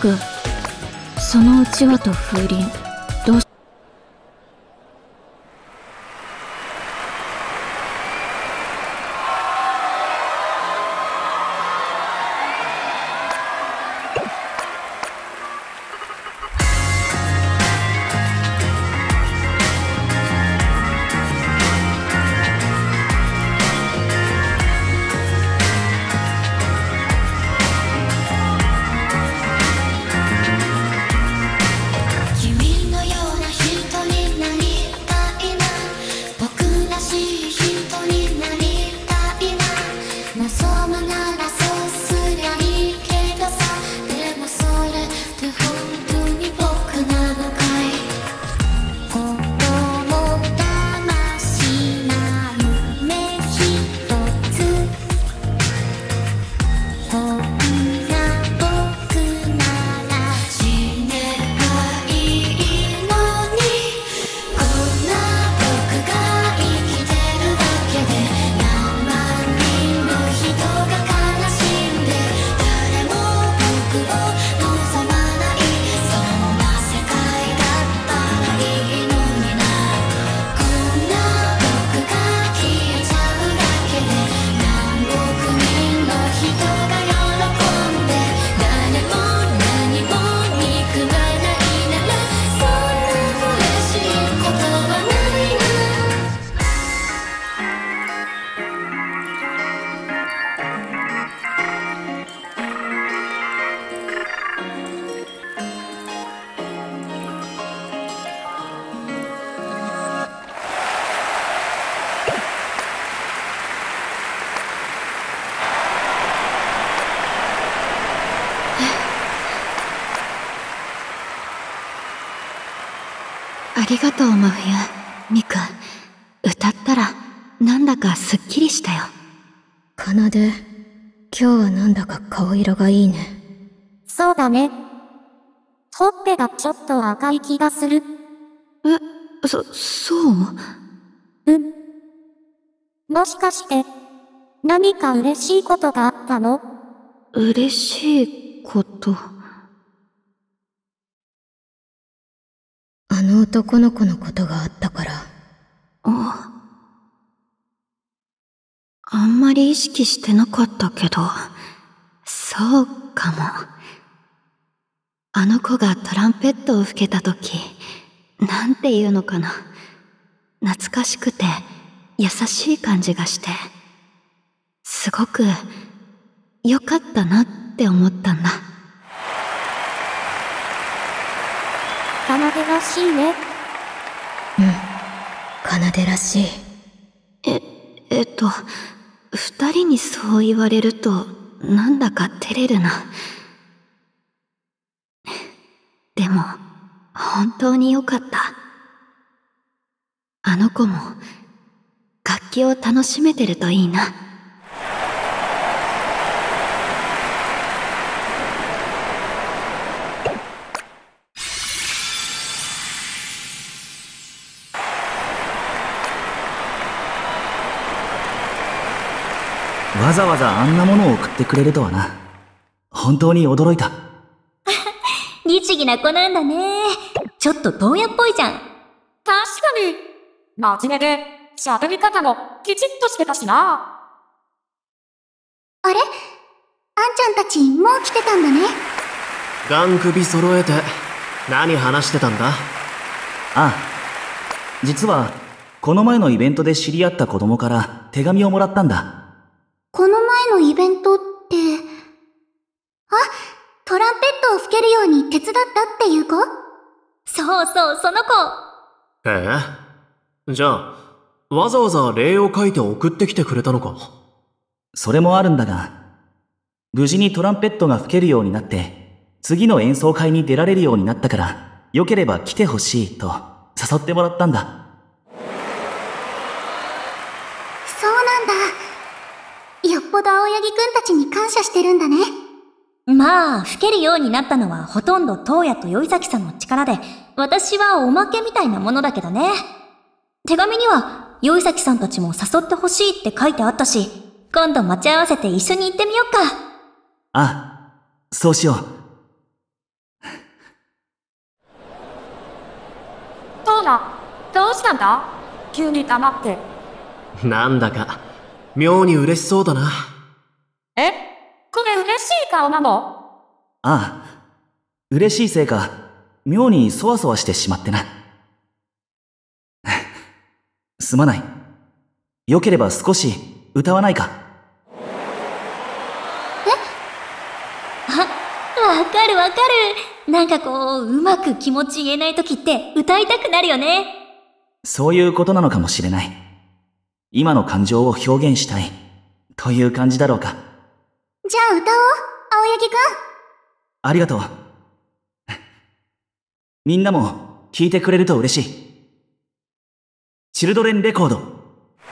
くそのうちわと風鈴どうしありがとう真冬みくん。歌ったらなんだかすっきりしたよ。 奏、今日はなんだか顔色がいいね。 そうだね。ほっぺがちょっと赤い気がする。 そううん。もしかして、何か嬉しいことがあったの？ 嬉しいこと。 あの男の子のことがあったから。 あんまり意識してなかったけど、そうかも。あの子がトランペットを吹けたとき、なんていうのかな。懐かしくて優しい感じがして、すごく良かったなって思ったんだ。 奏らしいね。 奏らしい。 二人にそう言われると、なんだか照れるな。でも、本当に良かった。あの子も、楽器を楽しめてるといいな。 わざわざあんなものを送ってくれるとはな。本当に驚いた。 律儀な子なんだね。ちょっと坊やっぽいじゃん。 確かに。真面目で、喋り方もきちっとしてたしな。 あれ？あんちゃんたちもう来てたんだね。 ガン首揃えて、何話してたんだ？ ああ。実は、この前のイベントで知り合った子供から手紙をもらったんだ。 この前のイベントって、トランペットを吹けるように手伝ったっていう子？ そうそう、その子。 じゃあ、わざわざ礼を書いて送ってきてくれたのか？ それもあるんだが、無事にトランペットが吹けるようになって、次の演奏会に出られるようになったから、よければ来てほしいと誘ってもらったんだ。 そうなんだ。よっぽど青柳くんたちに感謝してるんだね。 まあ、吹けるようになったのはほとんど東野と宵崎さんの力で、私はおまけみたいなものだけどね。手紙には、宵崎さんたちも誘ってほしいって書いてあったし、今度待ち合わせて一緒に行ってみよっか。 ああ、そうしよう。 したんだ急に黙って。 なんだか、妙に嬉しそうだな。 え、これ嬉しい顔なの？ ああ、嬉しいせいか、妙にそわそわしてしまってな。すまない。よければ少し歌わないか。 わかるわかる。なんかこう、うまく気持ち言えないときって歌いたくなるよね。 そういうことなのかもしれない。今の感情を表現したい、という感じだろうか。 じゃあ歌おう、青柳くん。 ありがとう。みんなも聴いてくれると嬉しい。チルドレンレコード。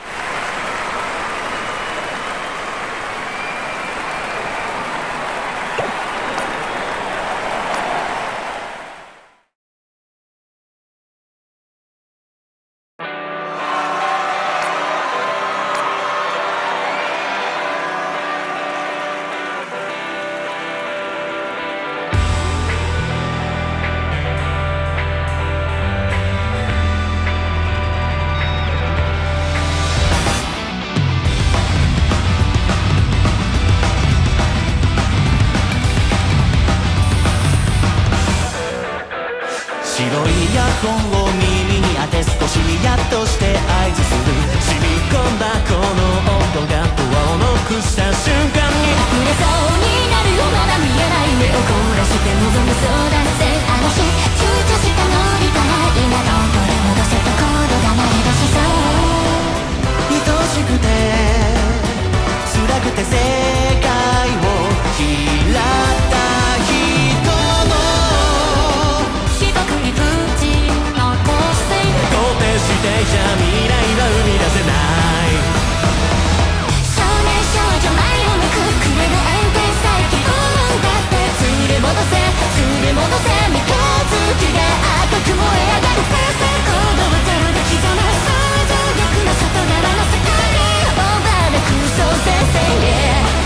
白いイヤホンを耳に当て少しニヤッとして合図する染み込んだこの温度がドアをノックした瞬間に溢れそうになるよまだ見えない目を凝らして望むそうだぜあの日躊躇したノリから今の取り戻せたコードが鳴り出しそう愛しくて辛くて世界を嫌った人の四国に口残して肯定してじゃ未来は生み出せない少年少女前を向くくれる炎天さえ気分だって連れ戻せ連れ戻せ三日月が赤く燃え上がる先生行動をゼロで刻む想像力の外側の世界にオーバーな空想先生へ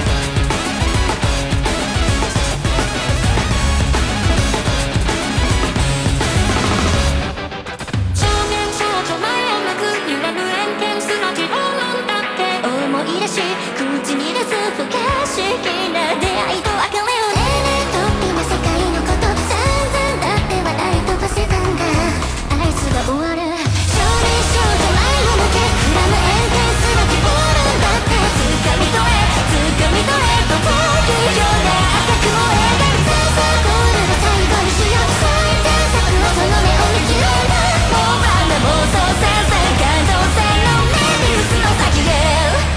少年少女前を向く揺れる円剣すら自分だって思い出し口に出す不可思議な出会いと別れをねえねえと今世界のこと散々だって笑い飛ばせたんだあいつが終わる少年少女前を向け膨らむ円剣すら自分だって掴み取れと太陽が赤く燃え上がる先生ゴールを最後にしよう最低作のその目を見切れるオーバーな妄想先生感動線のメビウスの先へ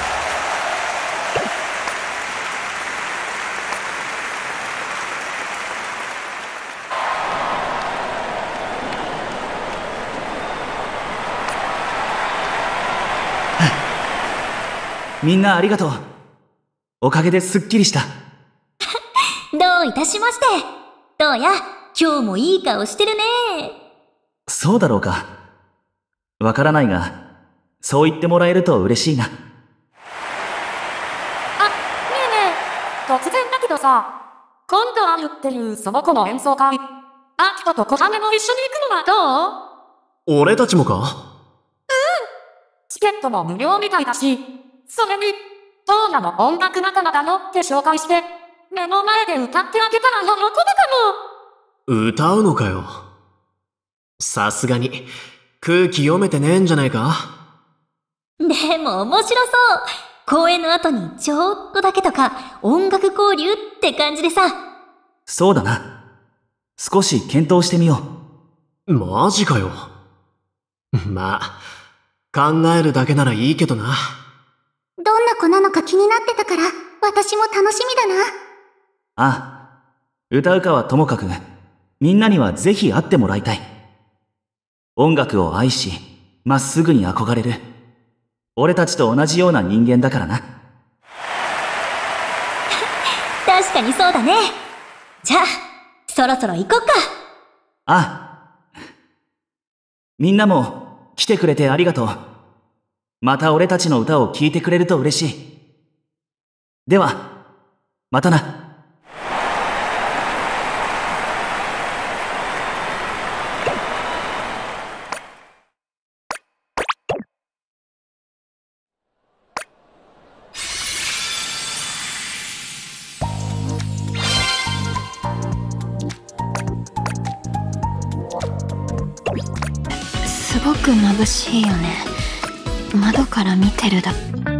みんなありがとう。おかげですっきりした。 どういたしまして。どうや、今日もいい顔してるね。 そうだろうか。わからないが、そう言ってもらえると嬉しいな。 あ、ねえねえ、突然だけどさ、今度あるっていうその子の演奏会、アキトと小金も一緒に行くのはどう？ 俺たちもか？ チケットも無料みたいだし、それに、トーナの音楽仲間だよって紹介して、目の前で歌ってあげたら喜ぶかも。 歌うのかよ。さすがに、空気読めてねえんじゃないか？ でも面白そう。公演の後にちょっとだけとか、音楽交流って感じでさ。 そうだな。少し検討してみよう。 マジかよ。まあ、考えるだけならいいけどな。 どんな子なのか気になってたから、私も楽しみだな。 ああ、歌うかはともかく、みんなにはぜひ会ってもらいたい。音楽を愛し、まっすぐに憧れる。俺たちと同じような人間だからな。 確かにそうだね。じゃあ、そろそろ行こっか。 ああ。みんなも来てくれてありがとう。また俺たちの歌を聴いてくれると嬉しい。では、またな。 ごく眩しいよね。窓から見てるだ